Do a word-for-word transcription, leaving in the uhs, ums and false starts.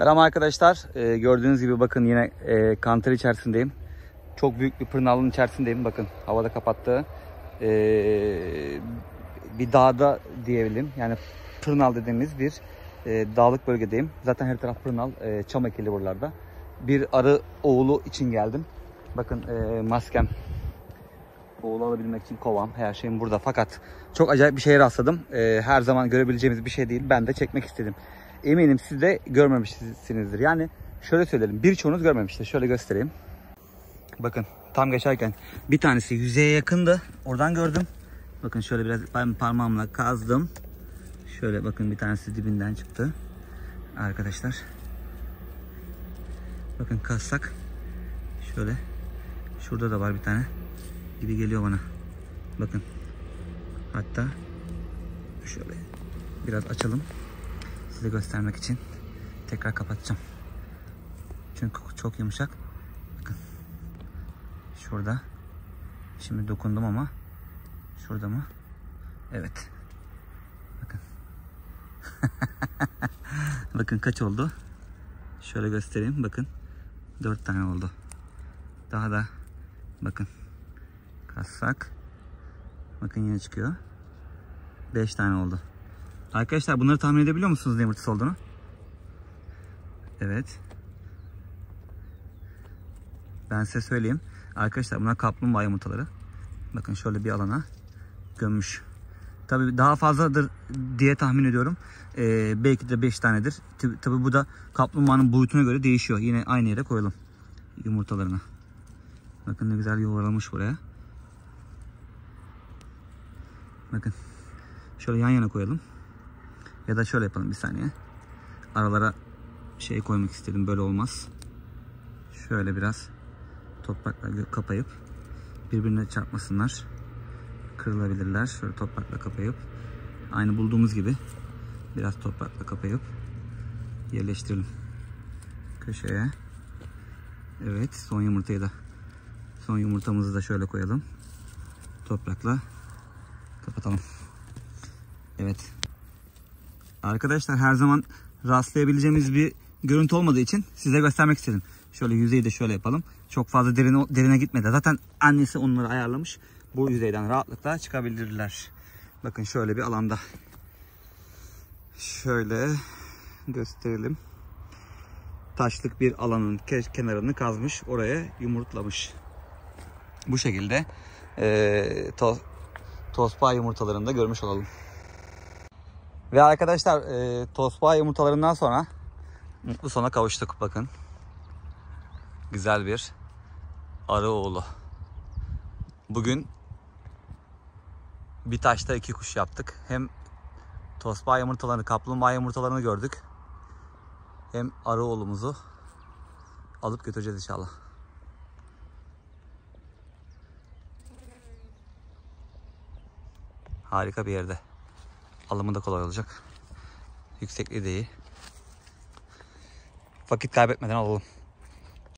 Selam arkadaşlar. Ee, gördüğünüz gibi bakın yine e, kantar içerisindeyim. Çok büyük bir pırnalının içerisindeyim. Bakın havada kapattı. Ee, bir dağda diyebilirim. Yani pırnal dediğimiz bir e, dağlık bölgedeyim. Zaten her taraf pırnal, e, çam ekili buralarda. Bir arı oğulu için geldim. Bakın e, maskem. Oğlu alabilmek için kovam, her şeyim burada. Fakat çok acayip bir şeye rastladım. E, her zaman görebileceğimiz bir şey değil. Ben de çekmek istedim. Eminim siz de görmemişsinizdir. Yani şöyle söyleyelim, birçoğunuz görmemiştir. Şöyle göstereyim. Bakın tam geçerken bir tanesi yüzeye yakındı. Oradan gördüm. Bakın şöyle biraz ben parmağımla kazdım. Şöyle bakın bir tanesi dibinden çıktı. Arkadaşlar. Bakın kazsak. Şöyle. Şurada da var bir tane. Gibi geliyor bana. Bakın. Hatta şöyle biraz açalım. Size göstermek için tekrar kapatacağım. Çünkü çok yumuşak. Bakın. Şurada. Şimdi dokundum ama şurada mı? Evet. Bakın. Bakın kaç oldu? Şöyle göstereyim. Bakın. dört tane oldu. Daha da bakın. Kassak. Bakın yine çıkıyor. beş tane oldu. Arkadaşlar bunları tahmin edebiliyor musunuz ne yumurtası olduğunu? Evet. Ben size söyleyeyim. Arkadaşlar bunlar kaplumbağa yumurtaları. Bakın şöyle bir alana gömmüş. Tabii daha fazladır diye tahmin ediyorum. Ee, belki de beş tanedir. Tabii bu da kaplumbağanın boyutuna göre değişiyor. Yine aynı yere koyalım yumurtalarını. Bakın ne güzel yuvarlamış buraya. Bakın. Şöyle yan yana koyalım. Ya da şöyle yapalım bir saniye. Aralara şey koymak istedim. Böyle olmaz. Şöyle biraz toprakla kapayıp birbirine çarpmasınlar. Kırılabilirler. Şöyle toprakla kapayıp aynı bulduğumuz gibi biraz toprakla kapayıp yerleştirelim. Köşeye. Evet. Son yumurtayı da son yumurtamızı da şöyle koyalım. Toprakla kapatalım. Evet. Arkadaşlar her zaman rastlayabileceğimiz bir görüntü olmadığı için size göstermek istedim. Şöyle yüzeyi de şöyle yapalım. Çok fazla derine, derine gitmedi. Zaten annesi onları ayarlamış. Bu yüzeyden rahatlıkla çıkabilirler. Bakın şöyle bir alanda. Şöyle gösterelim. Taşlık bir alanın kenarını kazmış. Oraya yumurtlamış. Bu şekilde e, to, tosbağa yumurtalarını da görmüş olalım. Ve arkadaşlar e, tosbağa yumurtalarından sonra mutlu sona kavuştuk. Bakın. Güzel bir arı oğlu. Bugün bir taşta iki kuş yaptık. Hem tosbağa yumurtalarını, kaplumbağa yumurtalarını gördük. Hem arı oğlumuzu alıp götüreceğiz inşallah. Harika bir yerde. Alımı da kolay olacak. Yüksekliği de iyi. Vakit kaybetmeden alalım.